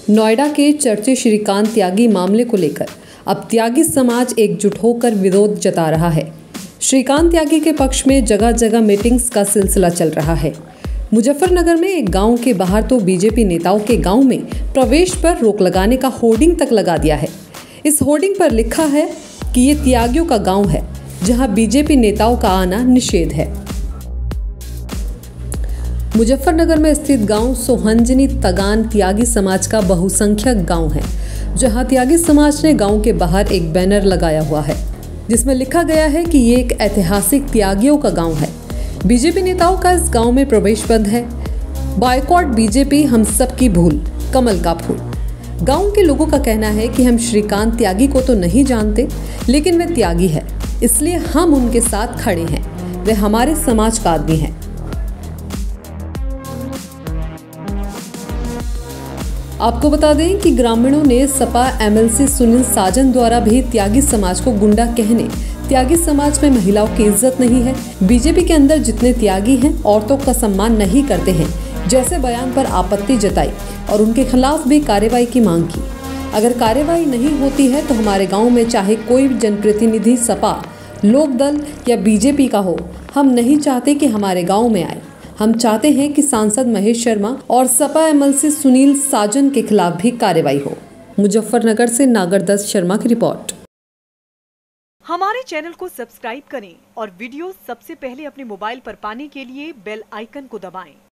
नोएडा के चर्चित श्रीकांत त्यागी मामले को लेकर अब त्यागी समाज एकजुट होकर विरोध जता रहा है। श्रीकांत त्यागी के पक्ष में जगह जगह मीटिंग्स का सिलसिला चल रहा है। मुजफ्फरनगर में एक गांव के बाहर तो बीजेपी नेताओं के गांव में प्रवेश पर रोक लगाने का होर्डिंग तक लगा दिया है। इस होर्डिंग पर लिखा है कि ये त्यागियों का गांव है, जहां बीजेपी नेताओं का आना निषेध है। मुजफ्फरनगर में स्थित गांव सोहंजनी तगान त्यागी समाज का बहुसंख्यक गांव है, जहां त्यागी समाज ने गांव के बाहर एक बैनर लगाया हुआ है, जिसमें लिखा गया है कि ये एक ऐतिहासिक त्यागियों का गांव है। बीजेपी नेताओं का इस गांव में प्रवेश बंद है। बॉयकॉट बीजेपी, हम सबकी भूल, कमल का फूल। गांव के लोगों का कहना है कि हम श्रीकांत त्यागी को तो नहीं जानते, लेकिन वे त्यागी है, इसलिए हम उनके साथ खड़े हैं। वे हमारे समाज का आदमी है। आपको बता दें कि ग्रामीणों ने सपा एमएलसी सुनील साजन द्वारा भी त्यागी समाज को गुंडा कहने, त्यागी समाज में महिलाओं की इज्जत नहीं है, बीजेपी के अंदर जितने त्यागी हैं औरतों का सम्मान नहीं करते हैं, जैसे बयान पर आपत्ति जताई और उनके खिलाफ भी कार्रवाई की मांग की। अगर कार्रवाई नहीं होती है तो हमारे गाँव में चाहे कोई भी जनप्रतिनिधि सपा, लोकदल या बीजेपी का हो, हम नहीं चाहते कि हमारे गाँव में आए। हम चाहते हैं कि सांसद महेश शर्मा और सपा एमएलसी सुनील साजन के खिलाफ भी कार्रवाई हो। मुजफ्फरनगर से नागरदत्त शर्मा की रिपोर्ट। हमारे चैनल को सब्सक्राइब करें और वीडियो सबसे पहले अपने मोबाइल पर पाने के लिए बेल आइकन को दबाएं।